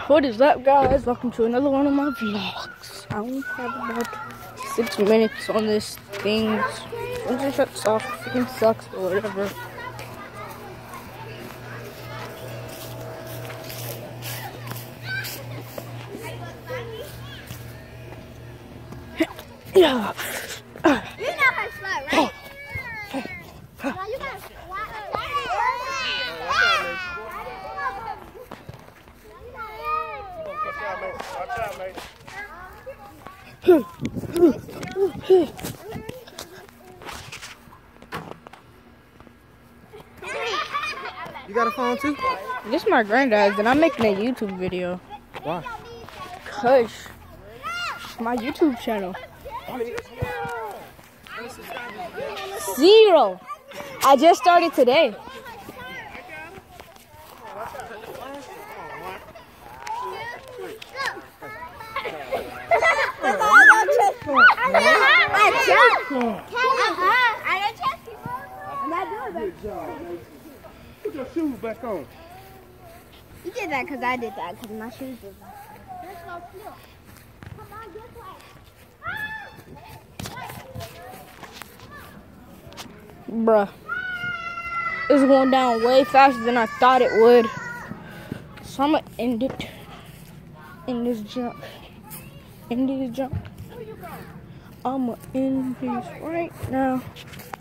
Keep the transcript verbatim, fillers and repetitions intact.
What is up, guys? Welcome to another one of my vlogs. I only have about six minutes on this thing. Once it shuts off, it freaking sucks or whatever. Yeah. You know her spot, right? No, you got Watch out, mate. You got a phone too? This is my granddad's, and I'm making a YouTube video. Why? Cause it's my YouTube channel. Zero. I just started today. Put your shoes back on. You did that because I did that because my shoes did that. Come on, get Bruh. It's going down way faster than I thought it would. So I'm gonna end it in this jump. In this jump. I'm gonna end this right now.